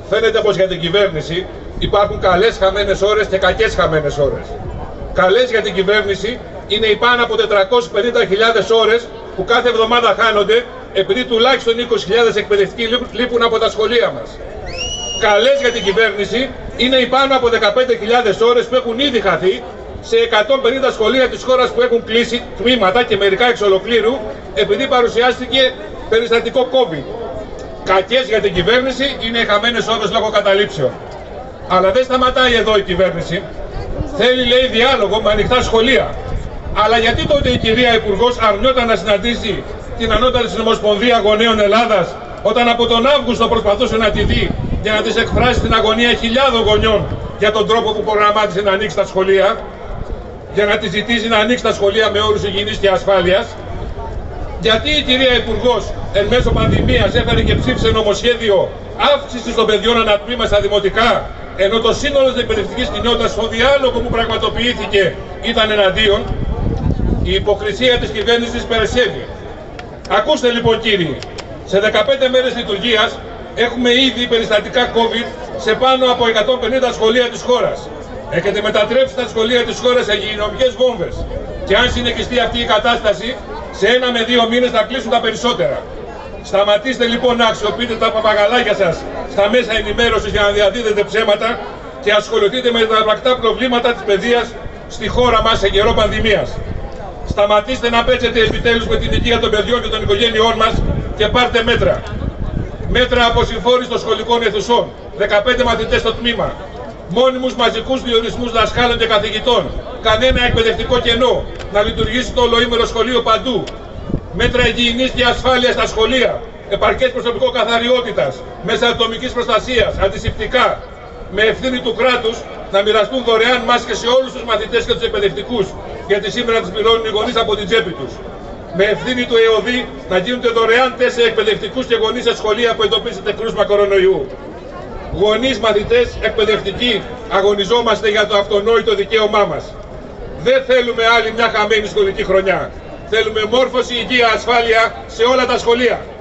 Φαίνεται πως για την κυβέρνηση υπάρχουν καλές χαμένες ώρες και κακές χαμένες ώρες. Καλές για την κυβέρνηση είναι οι πάνω από 450.000 ώρες που κάθε εβδομάδα χάνονται επειδή τουλάχιστον 20.000 εκπαιδευτικοί λείπουν από τα σχολεία μας. Καλές για την κυβέρνηση είναι οι πάνω από 15.000 ώρες που έχουν ήδη χαθεί σε 150 σχολεία της χώρας που έχουν κλείσει τμήματα και μερικά εξ ολοκλήρου επειδή παρουσιάστηκε περιστατικό COVID. Κακές για την κυβέρνηση είναι οι χαμένες ώρες λόγω καταλήψεων. Αλλά δεν σταματάει εδώ η κυβέρνηση. Θέλει, λέει, διάλογο με ανοιχτά σχολεία. Αλλά γιατί τότε η κυρία Υπουργός αρνιόταν να συναντήσει την Ανώτατη Συνομοσπονδία Γονέων Ελλάδας όταν από τον Αύγουστο προσπαθούσε να τη δει για να της εκφράσει την αγωνία χιλιάδων γονιών για τον τρόπο που προγραμμάτισε να ανοίξει τα σχολεία, για να τη ζητήσει να ανοίξει τα σχολεία με όρους υγιεινής και ασφάλειας? Γιατί η κυρία Υπουργός εν μέσω πανδημίας έφερε και ψήφισε νομοσχέδιο αύξησης των παιδιών ανατμήμα στα δημοτικά, ενώ το σύνολο της εκπαιδευτικής κοινότητας στο διάλογο που πραγματοποιήθηκε ήταν εναντίον? Η υποκρισία της κυβέρνησης περισσεύει. Ακούστε λοιπόν, κύριοι, σε 15 μέρες λειτουργίας έχουμε ήδη περιστατικά COVID σε πάνω από 150 σχολεία της χώρας. Έχετε μετατρέψει τα σχολεία της χώρας σε υγειονομικές βόμβες. Και αν συνεχιστεί αυτή η κατάσταση, σε 1 με 2 μήνες θα κλείσουν τα περισσότερα. Σταματήστε λοιπόν να αξιοποιείτε τα παπαγαλάκια σας στα μέσα ενημέρωσης για να διαδίδετε ψέματα και ασχοληθείτε με τα πρακτικά προβλήματα της παιδείας στη χώρα μας σε καιρό πανδημίας. Σταματήστε να παίξετε επιτέλους με την υγεία των παιδιών και των οικογένειών μας και πάρτε μέτρα. Μέτρα αποσυμφόρησης των σχολικών αιθουσών, 15 μαθητές στο τμήμα, μόνιμους μαζικούς διορισμούς δασκάλων και καθηγητών, κανένα εκπαιδευτικό κενό, να λειτουργήσει το ολοήμερο σχολείο παντού. Μέτρα υγιεινής και ασφάλειας στα σχολεία, επαρκές προσωπικό καθαριότητας, μέσα ατομικής προστασίας, αντισηπτικά, με ευθύνη του κράτους να μοιραστούν δωρεάν μάσκες σε όλους τους μαθητές και τους εκπαιδευτικούς, γιατί σήμερα τις πληρώνουν οι γονείς από την τσέπη τους. Με ευθύνη του ΕΟΔΗ να γίνονται δωρεάν τεστ σε εκπαιδευτικούς και γονείς σε σχολεία που εντοπίζεται κρούσμα κορονοϊού. Γονείς, μαθητές, εκπαιδευτικοί, αγωνιζόμαστε για το αυτονόητο δικαίωμά μας. Δεν θέλουμε άλλη μια χαμένη σχολική χρονιά. Θέλουμε μόρφωση, υγεία, ασφάλεια σε όλα τα σχολεία.